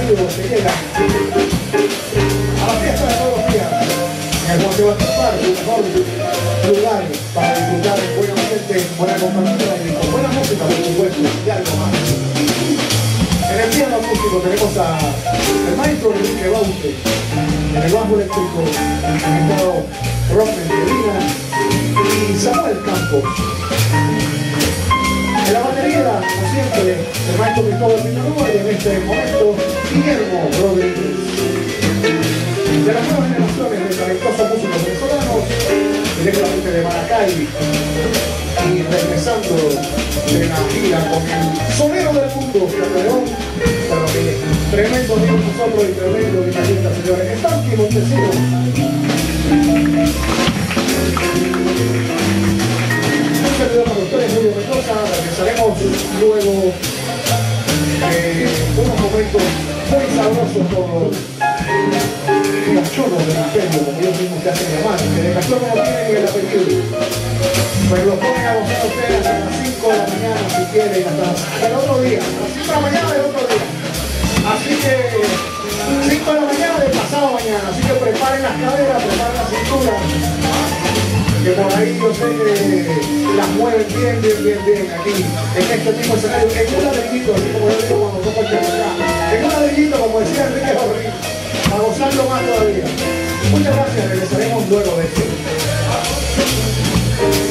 amigos que llegan a la fiesta de todos los días en el Juan Sebastián Park, un mejor lugar para disfrutar en buen ambiente, buena compañía y con buena música, por supuesto, y algo más. En el piano acústico tenemos al maestro Enrique Baute, en el bajo eléctrico, el invitado Roque Medina y Samuel Campos. En la batería, como siempre, el maestro Cristóbal Pinarúa y en este momento, Guillermo Rodríguez. De las nuevas generaciones de talentosos músicos venezolanos, directamente de Maracay y regresando de la gira con el sonero del mundo, León, pero que tremendo amigo nosotros y tremendo guitarrista, señores. Stanky Montesino. Un saludo para ustedes, Julio Mendoza. Regresaremos luego unos momentos muy sabrosos con los churros del imperio, como ellos mismos se hacen llamar, que de cachorro no tienen ni el apellido. Pues los ponen a gozar ustedes hasta las 5 de la mañana si quieren, hasta el otro día, a las 5 de la mañana del otro día. Así que 5 de la mañana del pasado mañana, así que preparen las caderas, preparen la cintura, que por ahí yo sé que las mueven bien aquí, en este tipo de escenario, en un ladrillito, así como yo digo cuando toco el piano acá, en un ladrillito, como decía Enrique Jorrín, a gozarlo más todavía. Muchas gracias, regresaremos luego de esto.